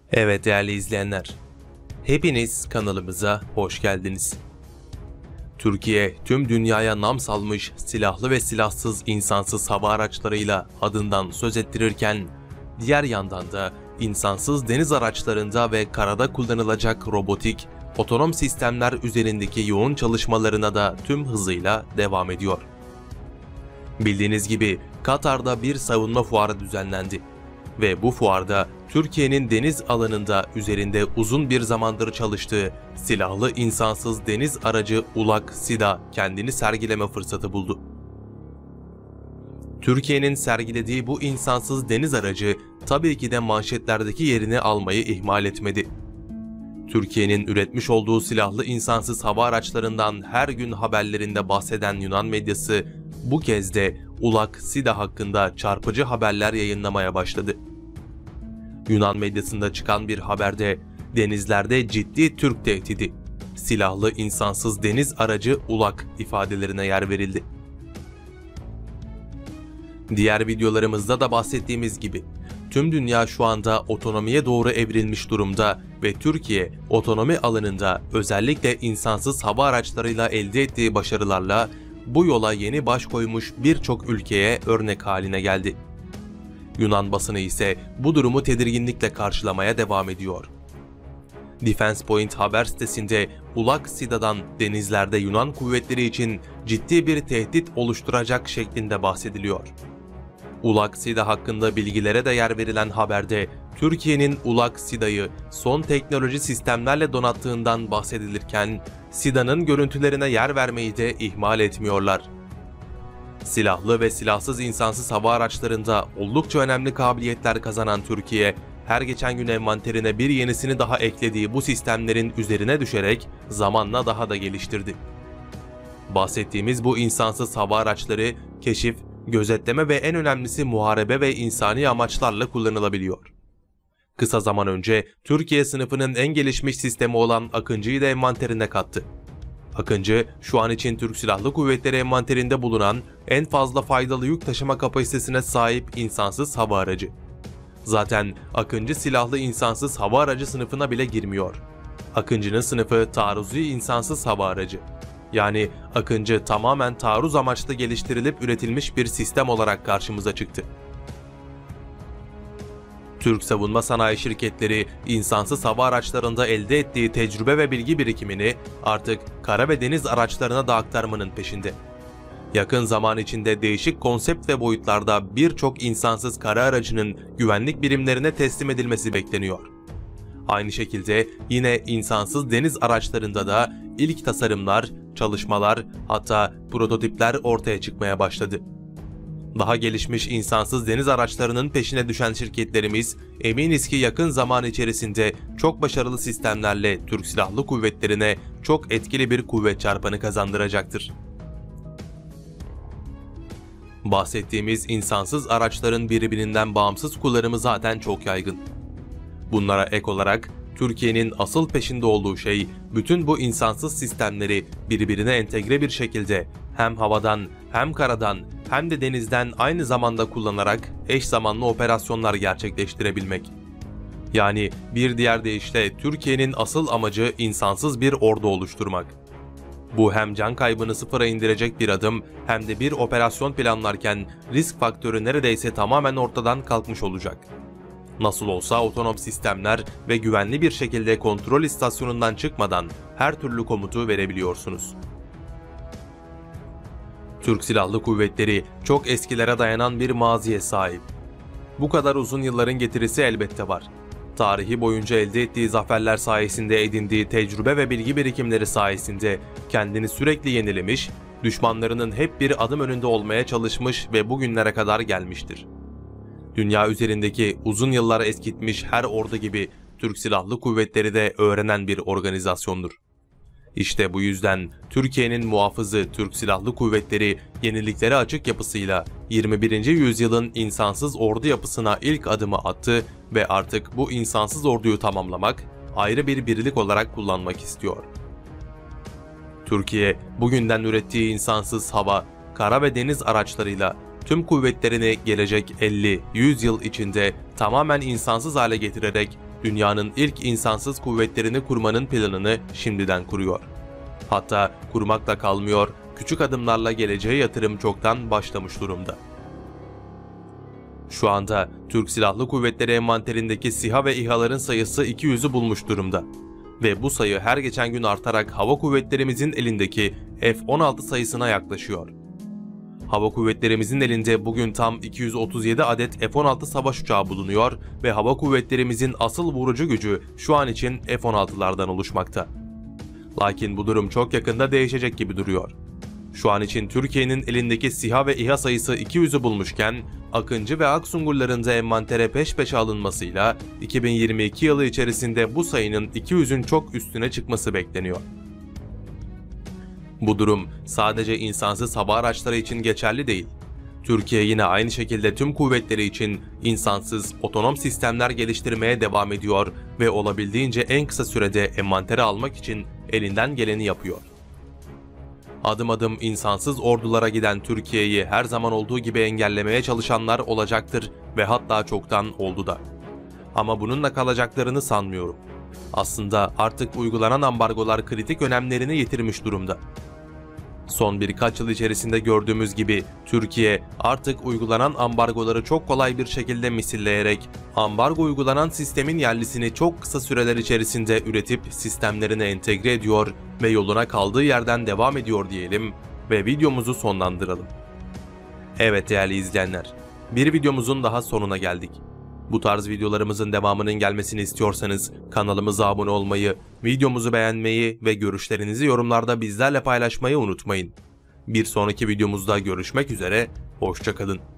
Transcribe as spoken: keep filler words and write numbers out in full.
Evet değerli izleyenler, hepiniz kanalımıza hoş geldiniz. Türkiye tüm dünyaya nam salmış silahlı ve silahsız insansız hava araçlarıyla adından söz ettirirken, diğer yandan da insansız deniz araçlarında ve karada kullanılacak robotik, otonom sistemler üzerindeki yoğun çalışmalarına da tüm hızıyla devam ediyor. Bildiğiniz gibi Katar'da bir savunma fuarı düzenlendi. Ve bu fuarda Türkiye'nin deniz alanında üzerinde uzun bir zamandır çalıştığı silahlı insansız deniz aracı ULAK SİDA kendini sergileme fırsatı buldu. Türkiye'nin sergilediği bu insansız deniz aracı tabii ki de manşetlerdeki yerini almayı ihmal etmedi. Türkiye'nin üretmiş olduğu silahlı insansız hava araçlarından her gün haberlerinde bahseden Yunan medyası bu kez de ULAK SİDA hakkında çarpıcı haberler yayınlamaya başladı. Yunan medyasında çıkan bir haberde denizlerde ciddi Türk tehdidi, silahlı insansız deniz aracı ULAK ifadelerine yer verildi. Diğer videolarımızda da bahsettiğimiz gibi tüm dünya şu anda otonomiye doğru evrilmiş durumda ve Türkiye otonomi alanında özellikle insansız hava araçlarıyla elde ettiği başarılarla bu yola yeni baş koymuş birçok ülkeye örnek haline geldi. Yunan basını ise bu durumu tedirginlikle karşılamaya devam ediyor. Defense Point haber sitesinde ULAK SİDA'dan denizlerde Yunan kuvvetleri için ciddi bir tehdit oluşturacak şeklinde bahsediliyor. ULAK SİDA hakkında bilgilere de yer verilen haberde Türkiye'nin ULAK SİDA'yı son teknoloji sistemlerle donattığından bahsedilirken SİDA'nın görüntülerine yer vermeyi de ihmal etmiyorlar. Silahlı ve silahsız insansız hava araçlarında oldukça önemli kabiliyetler kazanan Türkiye, her geçen gün envanterine bir yenisini daha eklediği bu sistemlerin üzerine düşerek zamanla daha da geliştirdi. Bahsettiğimiz bu insansız hava araçları keşif, gözetleme ve en önemlisi muharebe ve insani amaçlarla kullanılabiliyor. Kısa zaman önce Türkiye sınıfının en gelişmiş sistemi olan Akıncı'yı da envanterine kattı. Akıncı, şu an için Türk Silahlı Kuvvetleri envanterinde bulunan en fazla faydalı yük taşıma kapasitesine sahip insansız hava aracı. Zaten Akıncı silahlı insansız hava aracı sınıfına bile girmiyor. Akıncı'nın sınıfı taarruzi insansız hava aracı. Yani Akıncı tamamen taarruz amaçlı geliştirilip üretilmiş bir sistem olarak karşımıza çıktı. Türk savunma sanayi şirketleri insansız hava araçlarında elde ettiği tecrübe ve bilgi birikimini artık kara ve deniz araçlarına da aktarmanın peşinde. Yakın zaman içinde değişik konsept ve boyutlarda birçok insansız kara aracının güvenlik birimlerine teslim edilmesi bekleniyor. Aynı şekilde yine insansız deniz araçlarında da ilk tasarımlar, çalışmalar, hatta prototipler ortaya çıkmaya başladı. Daha gelişmiş insansız deniz araçlarının peşine düşen şirketlerimiz eminiz ki yakın zaman içerisinde çok başarılı sistemlerle Türk Silahlı Kuvvetleri'ne çok etkili bir kuvvet çarpanı kazandıracaktır. Bahsettiğimiz insansız araçların birbirinden bağımsız kullanımı zaten çok yaygın. Bunlara ek olarak Türkiye'nin asıl peşinde olduğu şey bütün bu insansız sistemleri birbirine entegre bir şekilde hem havadan hem karadan hem de denizden aynı zamanda kullanarak eş zamanlı operasyonlar gerçekleştirebilmek. Yani bir diğer deyişle Türkiye'nin asıl amacı insansız bir ordu oluşturmak. Bu hem can kaybını sıfıra indirecek bir adım hem de bir operasyon planlarken risk faktörü neredeyse tamamen ortadan kalkmış olacak. Nasıl olsa otonom sistemler ve güvenli bir şekilde kontrol istasyonundan çıkmadan her türlü komutu verebiliyorsunuz. Türk Silahlı Kuvvetleri çok eskilere dayanan bir maziye sahip. Bu kadar uzun yılların getirisi elbette var. Tarihi boyunca elde ettiği zaferler sayesinde edindiği tecrübe ve bilgi birikimleri sayesinde kendini sürekli yenilemiş, düşmanlarının hep bir adım önünde olmaya çalışmış ve bugünlere kadar gelmiştir. Dünya üzerindeki uzun yıllar eskitmiş her ordu gibi Türk Silahlı Kuvvetleri de öğrenen bir organizasyondur. İşte bu yüzden Türkiye'nin muhafızı Türk Silahlı Kuvvetleri yeniliklere açık yapısıyla yirmi birinci yüzyılın insansız ordu yapısına ilk adımı attı ve artık bu insansız orduyu tamamlamak, ayrı bir birlik olarak kullanmak istiyor. Türkiye, bugünden ürettiği insansız hava, kara ve deniz araçlarıyla tüm kuvvetlerini gelecek elli yüz yıl içinde tamamen insansız hale getirerek dünyanın ilk insansız kuvvetlerini kurmanın planını şimdiden kuruyor. Hatta kurmakla kalmıyor, küçük adımlarla geleceğe yatırım çoktan başlamış durumda. Şu anda Türk Silahlı Kuvvetleri envanterindeki SİHA ve İHA'ların sayısı iki yüzü bulmuş durumda. Ve bu sayı her geçen gün artarak hava kuvvetlerimizin elindeki F on altı sayısına yaklaşıyor. Hava kuvvetlerimizin elinde bugün tam iki yüz otuz yedi adet F on altı savaş uçağı bulunuyor ve hava kuvvetlerimizin asıl vurucu gücü şu an için F on altılardan oluşmakta. Lakin bu durum çok yakında değişecek gibi duruyor. Şu an için Türkiye'nin elindeki SİHA ve İHA sayısı iki yüzü bulmuşken, Akıncı ve Aksungurların da envantere peş peşe alınmasıyla iki bin yirmi iki yılı içerisinde bu sayının iki yüzün çok üstüne çıkması bekleniyor. Bu durum sadece insansız hava araçları için geçerli değil. Türkiye yine aynı şekilde tüm kuvvetleri için insansız, otonom sistemler geliştirmeye devam ediyor ve olabildiğince en kısa sürede envantere almak için elinden geleni yapıyor. Adım adım insansız ordulara giden Türkiye'yi her zaman olduğu gibi engellemeye çalışanlar olacaktır ve hatta çoktan oldu da. Ama bununla kalacaklarını sanmıyorum. Aslında artık uygulanan ambargolar kritik önemlerini yitirmiş durumda. Son birkaç yıl içerisinde gördüğümüz gibi Türkiye artık uygulanan ambargoları çok kolay bir şekilde misilleyerek ambargo uygulanan sistemin yerlisini çok kısa süreler içerisinde üretip sistemlerine entegre ediyor ve yoluna kaldığı yerden devam ediyor diyelim ve videomuzu sonlandıralım. Evet değerli izleyenler, bir videomuzun daha sonuna geldik. Bu tarz videolarımızın devamının gelmesini istiyorsanız kanalımıza abone olmayı, videomuzu beğenmeyi ve görüşlerinizi yorumlarda bizlerle paylaşmayı unutmayın. Bir sonraki videomuzda görüşmek üzere, hoşça kalın.